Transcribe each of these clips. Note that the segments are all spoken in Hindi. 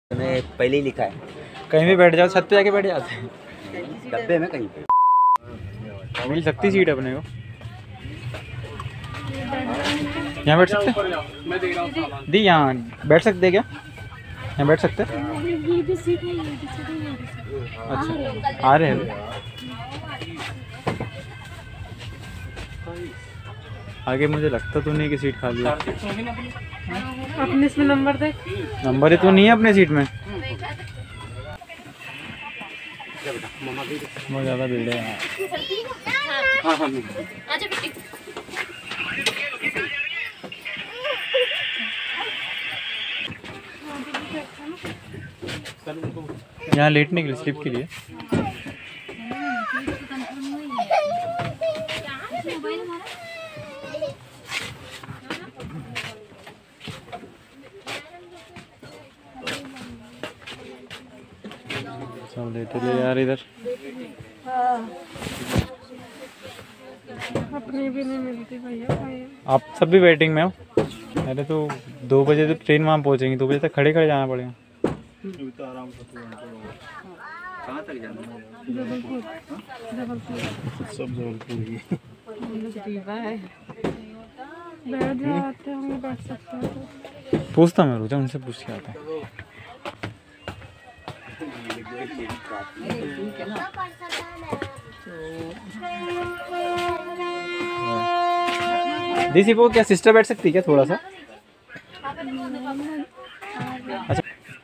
मैंने पहले ही लिखा है, कहीं भी बैठ जाओ, छत पे जाके बैठ जाते हैं डब्बे में कहीं पे मिल सकती सीट अपने को। यहाँ बैठ सकते दी, यहाँ बैठ सकते क्या? यहाँ बैठ सकते? अच्छा आ रहे हैं। आगे मुझे लगता तो नहीं कि सीट खाली है। अपने इसमें नंबर देख, नंबर ही तो नहीं है अपने सीट में। बहुत ज़्यादा भीड़ है यहाँ। यहाँ लेटने के लिए, स्लिप के लिए। सब लेटे ले यार इधर। अपनी भी नहीं मिलती भैया। आप सब भी वेटिंग में हो? अरे तो 2 बजे तो ट्रेन वहाँ पहुँचेंगी, 2 बजे तक खड़े खड़े जाना पड़ेगा। कहाँ तक जाना है? जबलपुर, जबलपुर सब जबलपुर ही है। बैठ जाते होंगे, बैठ सकते हैं। पूछता मैं, रुचा उनसे पूछ के आता है। दीदी वो क्या सिस्टर बैठ सकती है क्या थोड़ा सा? अच्छा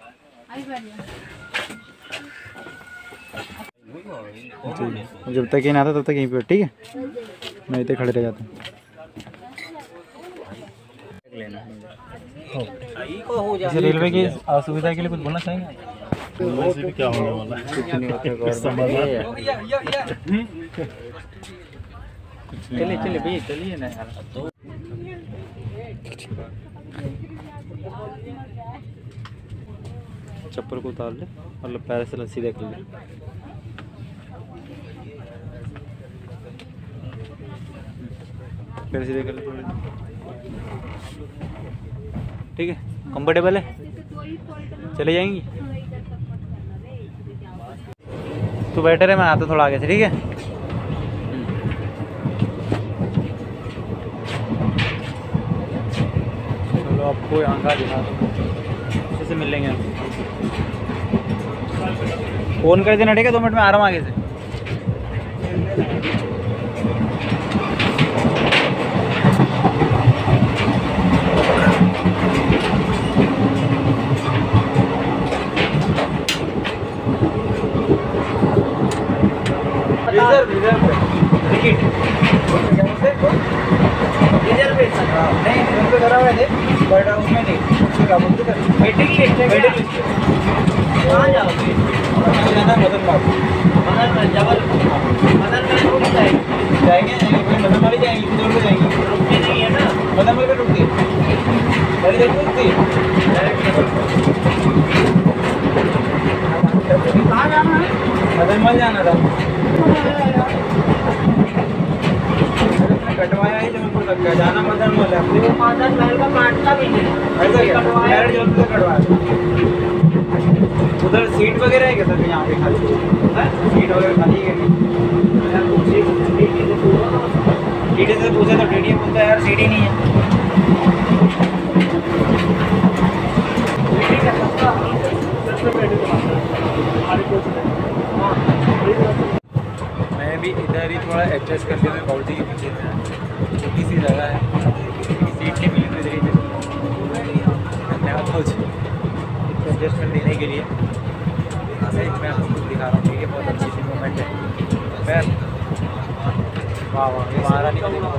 जब तक ये ना आता तब तक यहीं पे, ठीक है? मैं इतने खड़े रह जाता हूँ। रेलवे की असुविधा के लिए कुछ बोलना चाहेंगे? वैसे भी क्या होने वाला है, चलिए चलिए भैया, चलिए ना यार। चप्पल को उतार ले, मतलब पैर से सीधे कर ले। पैर सीधे कर ले थोड़े, ठीक है? कंफर्टेबल है? चले जाएंगी? तू बैठे रहे, मैं आता थोड़ा आगे से, ठीक है? चलो आपको यहाँ का दिखा दो, अच्छे से मिल लेंगे। फ़ोन कर देना, ठीक है? 2 मिनट में आ रहा हूँ आगे से। मदनमल जाना था, कटवाया ही जबलपुर तक का, जाना मदनमल है। वो मदन महल का काटता भी नहीं, ऐसा क्या जबलपुर से कटवाया? उधर सीट वगैरह है क्या सर यहाँ पे खाली? सीट वगैरह खाली है क्या? टीटी से पूछा तो टीटी बोलता है यार सीट ही नहीं है। मैं भी इधर ही थोड़ा एडजस्ट करके मैं बाउटी के पीछे में, छोटी सी जगह है, सीट नहीं मिली तो इधर ही धन्यवाद एडजस्टमेंट देने के लिए। मैं आपको दिखा रहा हूँ, ठीक है? बहुत अच्छी सी मूवमेंट है। पैर वाह वाह, महारानी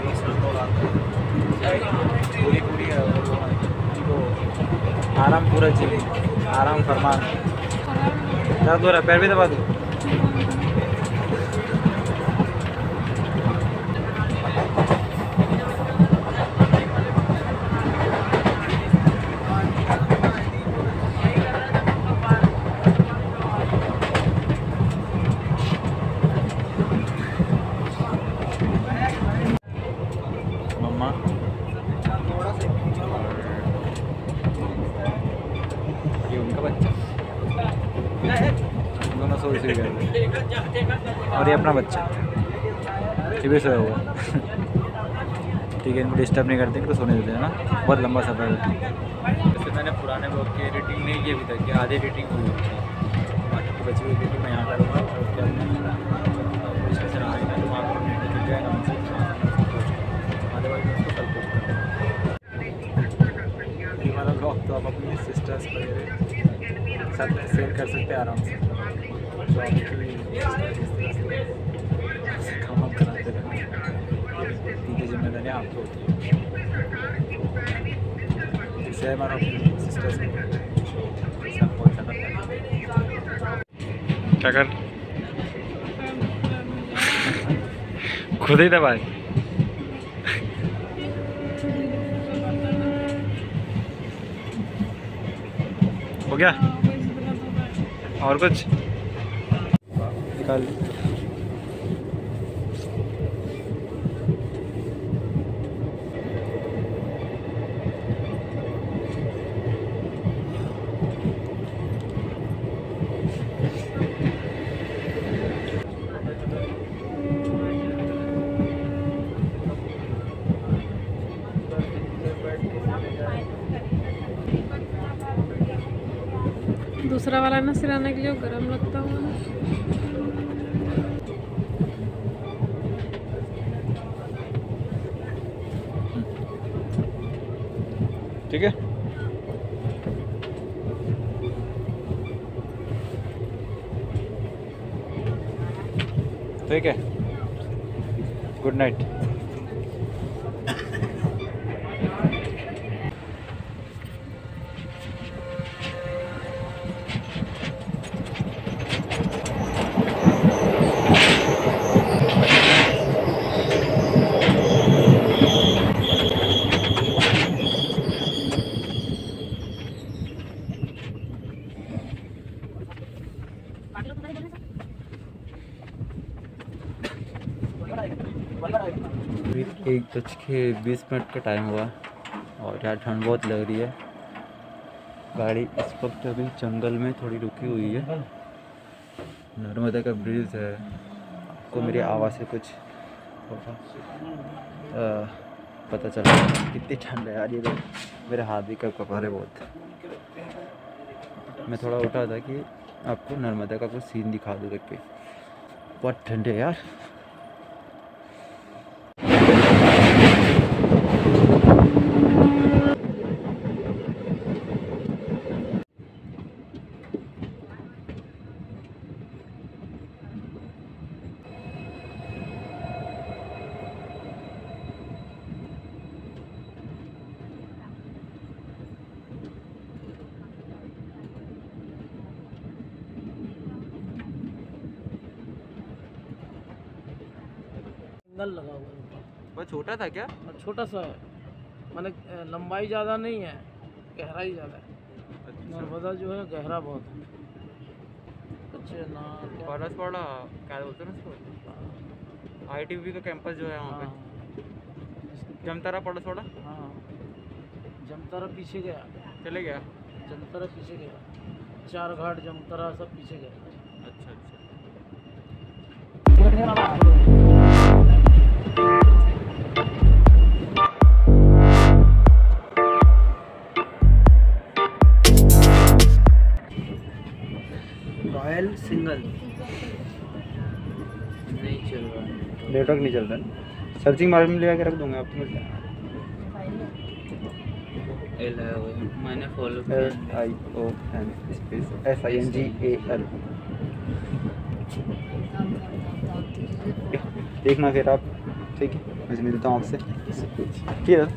पूरी पूरी तो आराम पूरा चाहिए, आराम फरमान। दर्द हो रहा है, पैर भी दबा दूँ? मम्मा ये उनका बच्चा। दोनों सो इसी गए और ये अपना बच्चा ये भी सोया हुआ। ठीक है, इनको डिस्टर्ब नहीं करते, इनको सोने देते हैं ना, बहुत लंबा सफ़र है। जैसे मैंने पुराने ब्लॉग की एडिटिंग नहीं की अभी तक, कि आधी एडिटिंग हुई है, बाकी की बची हुई एडिटिंग मैं यहाँ करूँगा। और क्या स्टेशन आ रही है तो वहाँ पर निकल जाएगा मुझसे, आधे वाले दिन उसको कल पोस्ट करूँगा। ये वाला ब्लॉग तो आप अपनी सिस्टर्स वगैरह साथ शेयर कर सकते हैं आराम से। जो आपकी काम कराते रहते हैं, की जिम्मेदारी आपको होती है। इससे हमारा सिस्टर्स बहुत ज़्यादा क्या कर खुद ही दबाए। हो गया और कुछ निकाल। दूसरा वाला ना सिराने के लिए गर्म लगता हुआ ना। ठीक है, ठीक है, गुड नाइट। अभी 1:20 का टाइम हुआ और यार ठंड बहुत लग रही है। गाड़ी इस वक्त अभी जंगल में थोड़ी रुकी हुई है। नर्मदा का ब्रिज है, आपको मेरी आवाज़ से कुछ पता चला कितनी ठंड है यार। ये तो मेरे हाथ भी कब कपा रहे बहुत। मैं थोड़ा उठा था कि आपको नर्मदा का कुछ सीन दिखा दूँ देख के। बहुत ठंड है यार। नल लगा हुआ है ऊपर। बहुत छोटा था क्या? और छोटा सा है, माने लंबाई ज़्यादा नहीं है, गहराई ज़्यादा है। नर्मदा जो है गहरा बहुत है। अच्छे ना क्या पड़ा क्या बोलते हैं ना उसको, ITV का कैंपस जो है वहाँ पे। जमतारा पड़ा। हाँ, जमतारा पीछे गया, चले गया। जमतारा पीछे गया, 4 घाट जमतारा सब पीछे गया। अच्छा। रॉयल सिंगल नहीं चल रहा है, नेटवर्क नहीं चल रहा है। सर्चिंग मार में लगा के रख दूंगा आपको। मैंने फॉलो LION स्पेस SINGAL। देखना फिर आप, ठीक है, मैं मिलता हूँ आपसे। ठीक है।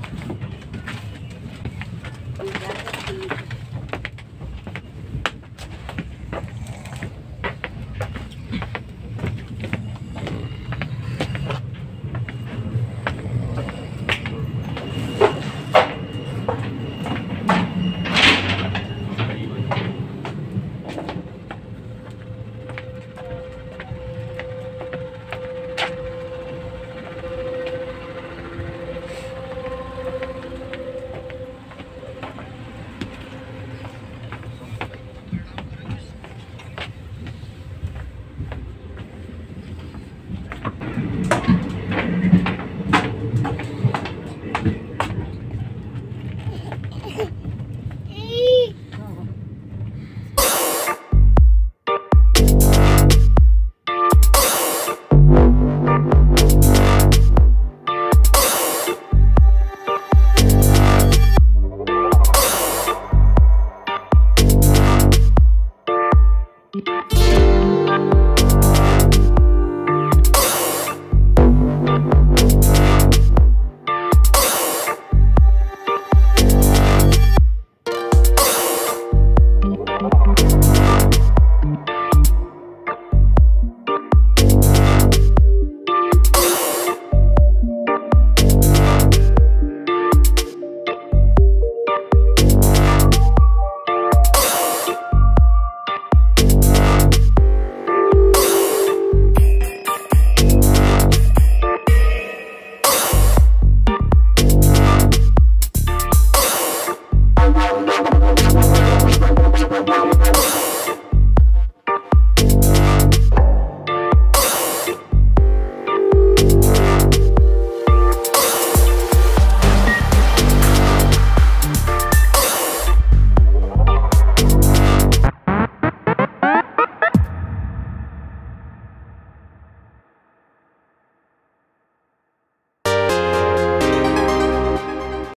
है।